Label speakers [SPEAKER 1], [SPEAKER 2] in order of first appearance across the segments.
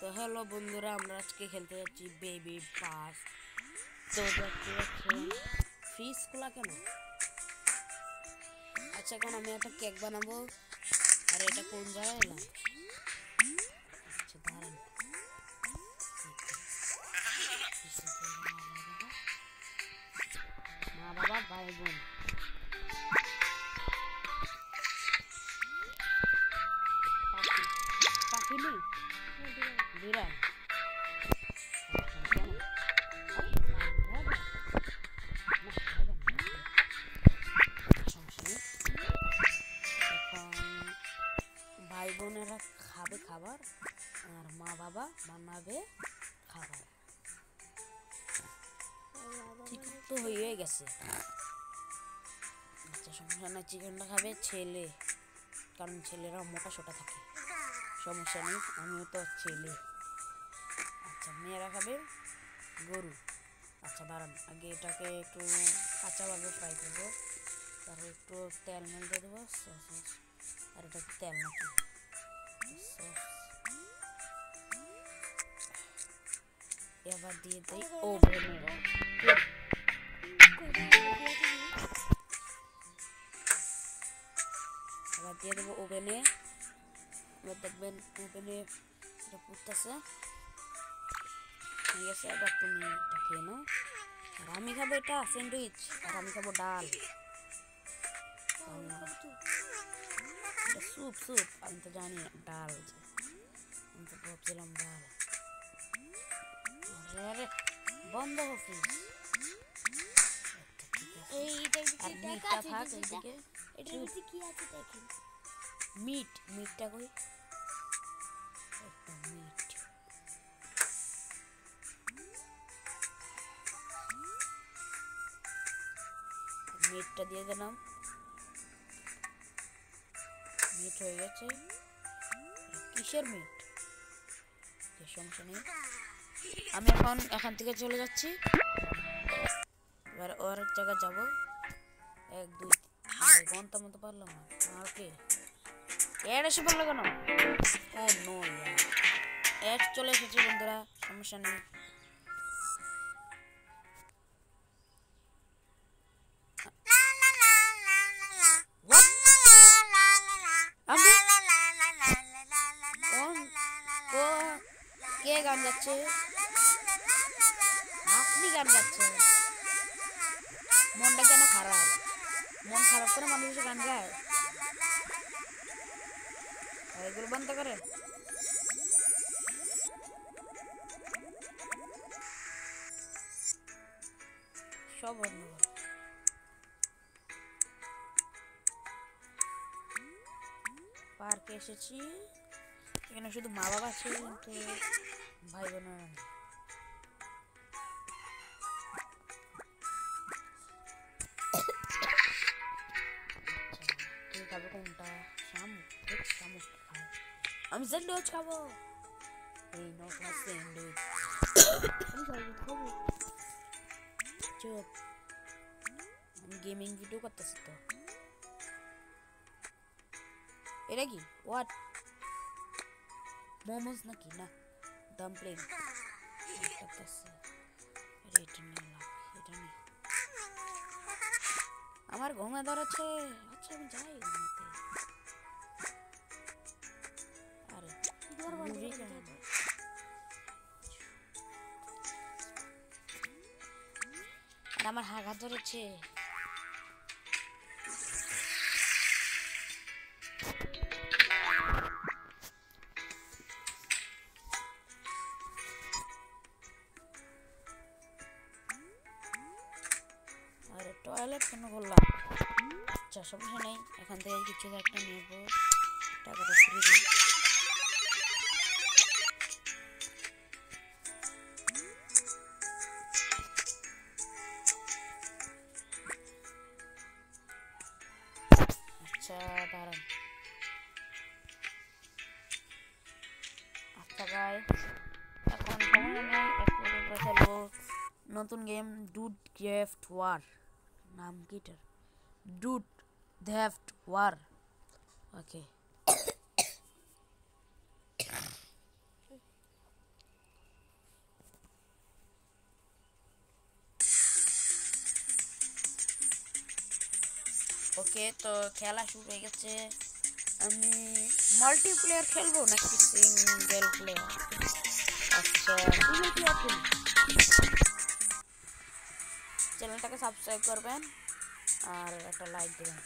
[SPEAKER 1] তো হ্যালো বন্ধুরা, আমরা আজকে খেলতে যাচ্ছি বেবি পাস। তো দেখতে পাচ্ছেন ফিশগুলা কেন। আচ্ছা, এখন আমি একটা কেক বানাবো। আর এটা কোন জায়গায় এলাম? আচ্ছা দাঁড়ান, মা বাবা ভাই বোন। পাখি নেই, বিড়াল। ভাই বোনেরা খাবে খাবার, আর মা বাবা বানাবে খাবার। ঠিক তো হয়ে গেছে। আচ্ছা সমস্যা নাই, চিকেনটা খাবে ছেলে, কারণ ছেলেরা মোটা সোটা থাকে। সমস্যা নেই, আমিও তো ছেলে। আচ্ছা মেয়েরা খাবে গরু। আচ্ছা দাঁড়ান, আগে এটাকে একটু কাঁচাভাবে ফ্রাই করবো, তারপর একটু তেল মেল দিয়ে দেবো। আর এটা তেল নাকি সস, এবার দিয়ে দিই ওভেনে। এবার দিয়ে দেবো ওভেনে। এবার দেখবেন ওভেনে এটা পুড়তেছে, ঠিক আছে। এবার তুমি এটা খেয়ে নাও। আর আমি খাবো এটা স্যান্ডউইচ, আর আমি খাবো ডাল। স্যুপ স্যুপ, আমি তো জানি ডাল, আমি তো ভাবছিলাম ডাল। আরে বন্ধ অফিস। মিটটা থাক এইদিকে। মিটটা কই? একটা মিটটা দিয়ে দিলাম। মিট হয়ে গেছে। কিসের মিট? সমস্যা নেই, আমি এখন এখান থেকে চলে যাচ্ছি। এবার ওর এক জায়গায় যাবো। 1 2 ঘন্টা মতো পারলাম না। ওকে, এড এসে পড়লো কেন? ও নো, এড চলে এসেছে বন্ধুরা, সমস্যা নেই। কে গান গাচ্ছে? আপনি গান গাচ্ছেন? মনটা কেন খারাপ? মন খারাপ করে মানুষ গান গায়? এগুলো বন্ধ করে। সব বন্ধ করে। পার্কে এসেছি, এখানে শুধু মা বাবা আছে, কিন্তু ভাই বোনেরা নেই। খাবো কোনটা? শামুক খাবো। আমি স্যান্ডউইচ খাবো। এই নো স্যান্ডউইচ। খাবো। চুপ, আমি গেমিং ভিডিও করতেছি তো। এটা কি? হোয়াট? মোমোস নাকি? না, ডাম্পলিং। আমার ঘুমে ধরেছে। আচ্ছা আমি যাই ঘুমাতে। আরে আর আমার হাগা ধরেছে। আরে টয়লেট কেন করলাম? আচ্ছা সমস্যা নেই, এখান থেকে কিছু একটা নেবো, টাকাটা ফিরে দিই। আচ্ছা দাঁড়ান। আচ্ছা গাইস, এখন সময় নেই, একটু খেলবো নতুন গেম, ডুড ক্রাফট ওয়ার। নাম কিটার? Dude craft war. Okay, okay তো খেলা শুরু হয়ে গেছে আমি মাল্টিপ্লেয়ার খেলবো নাকি সিঙ্গেল প্লেয়ার আচ্ছা সিঙ্গেল প্লেয়ার খেলি চ্যানেলটাকে সাবস্ক্রাইব করবেন আর একটা লাইক দেবেন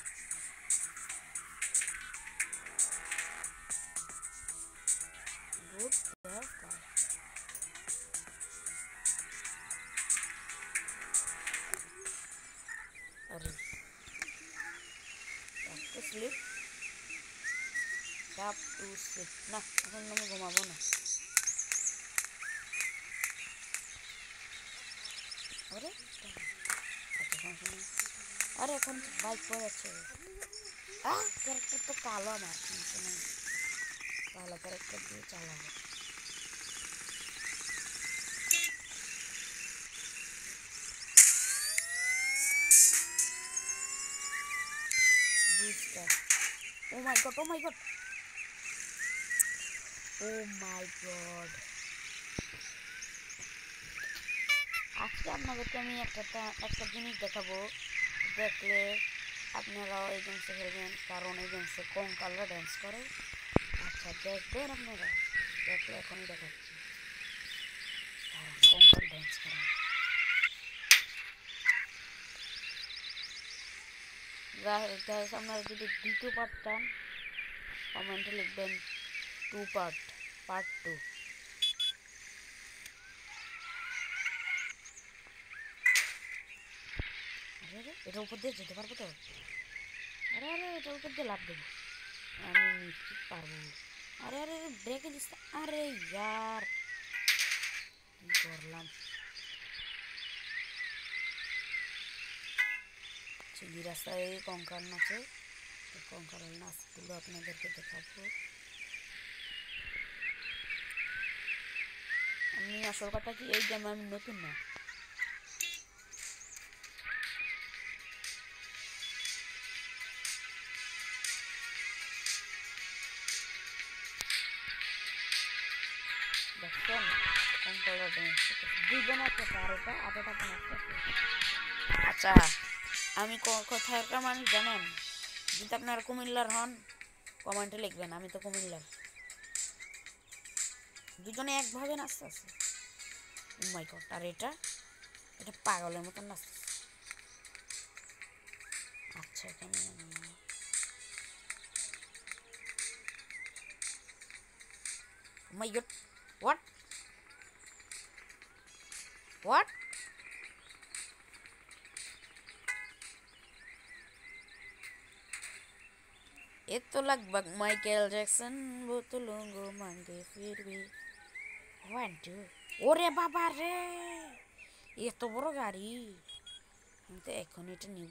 [SPEAKER 1] अरे स्लिप टैप टू स्लिप ना এখন আমি ঘুমাবো না আরে আরে এখন বাইক পড়ে যাচ্ছে ক্যারেক্টার তো কালো আমার কালো ক্যারেক্টার দিয়ে চালাবো booster oh my god oh my god oh my god আজকে আপনাদেরকে আমি একটা জিনিস দেখাবো দেখলে আপনারাও এই গেমসে খেলবেন কারণ এই গেমসে কঙ্কালরা ড্যান্স করে আচ্ছা দেখবেন আপনারা দেখলে এখনই দেখাচ্ছি কারণ কঙ্কাল ড্যান্স করে গাইস আপনারা যদি দ্বিতীয় পার্ট চান কমেন্টে লিখবেন 2 পার্ট 2 আরে এটা উপর দিয়ে যেতে পারবো তো আরে আরে এটা উপর দিয়ে লাফ দেবো আমি নিশ্চিত পারবো আরে আরে ব্রেকে দিস আরে यार কি করলাম চিলি রাস্তায় কঙ্কাল নাচে কঙ্কাল নাচগুলো আপনাদেরকে দেখাবো আমি আসল কথা কি এই গেমে আমি নতুন না দেখছেন কঙ্কাল ড্যান্স দুজন আছে পারোটা আটাটা আচ্ছা আমি কোথায় একটা মানুষ জানেন যদি আপনারা কুমিল্লার হন কমেন্টে লিখবেন আমি তো কুমিল্লার দুজনে একভাবে নাচতেছে ও মাই গড আর এটা পাগলের মতন নাচতেছে আচ্ছা এখানে ও মাই গড হোয়াট ये तो लगभग माइकल जैक्सन वो तो लोगों मांगे फिर भी 1 2 ओरे बाबा रे ये तो बड़ो गाड़ी हम तो এখন এটা নিব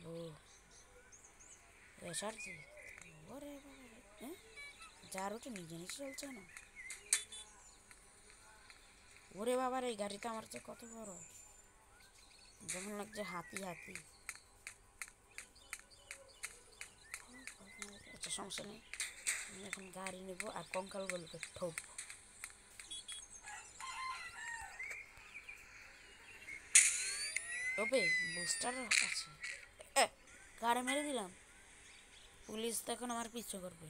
[SPEAKER 1] রেসার জি ওরে বাবা রে যারও তো নিজে নিজে চলছে না ওরে বাবা রে এই গাড়িটা আমার চেয়ে কত বড় যেমন লাগছে হাতি আচ্ছা সমস্যা নেই আমি এখন গাড়ি নেব আর কঙ্কালগুলোকে ঠোকবো তবে বুস্টার আছে গাড়ি মেরে দিলাম পুলিশ তো এখন আমার পিছু করবে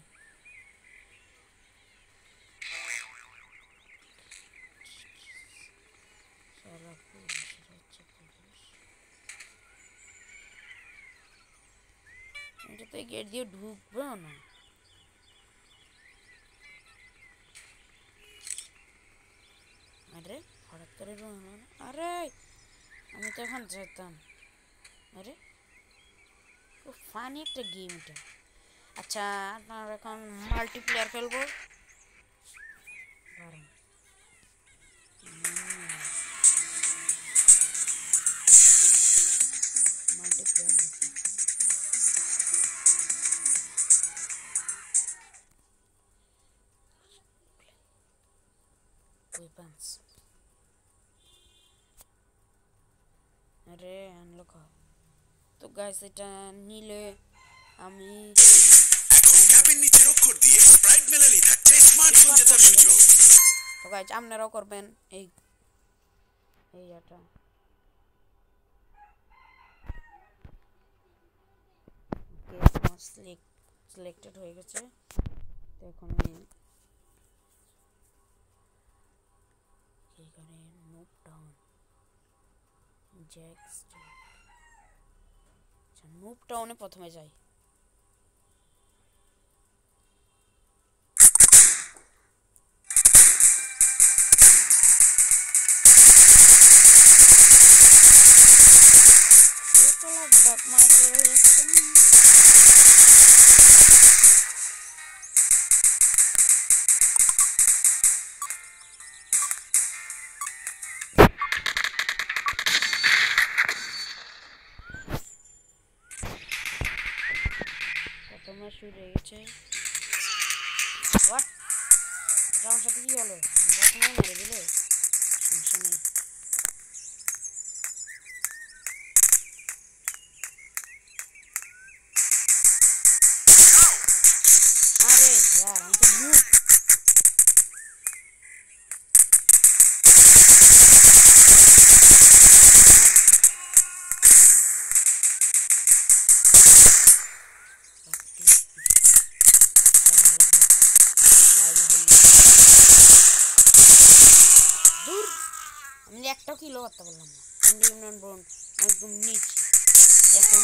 [SPEAKER 1] সারা পুলিশ এটা তো গেট দিয়ে ঢুকবে না আরে হঠাৎ করে আরে আমি তো এখন যেতাম আরে খুব ফানি একটা গেম এটা আচ্ছা আপনারা এখন মাল্টিপ্লেয়ার খেলবো মাল্টিপ্লেয়ার weapons अरे अनलॉक तो गाइस এটা নিলে আমি
[SPEAKER 2] এখন ট্যাপের নিচের অক্ষর দিয়ে স্প্রাইট মেলালি থাকছে স্মার্টফোন জেতার সুযোগ
[SPEAKER 1] তো গাইস আপনারাও করবেন এই এটা কেস আমার সিলেক্টেড হয়ে গেছে। তো এখন আমি এখানে মুভ ডাউন জ্যাক স্টেপ, আচ্ছা মুভ ডাউনে প্রথমে যাই। বাপ মা চলে যাচ্ছেন। প্রথমে শুরু হয়ে গেছে। হোয়াট, এটা আমার সাথে কি হলো? প্রথমে মেরে দিলে, সমস্যা নেই। আরে यार আমি তো মুভ। আমি একটা কিলো করতে পারলাম না। ইন্ডিয়ান বোন একদম নিচে। এখন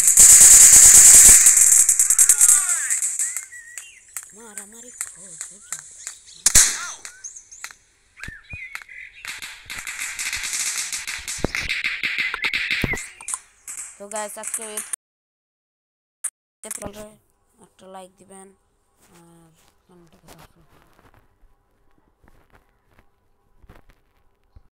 [SPEAKER 1] মারামারি খুব তো গাইস আজকে একটা লাইক দিবেন আর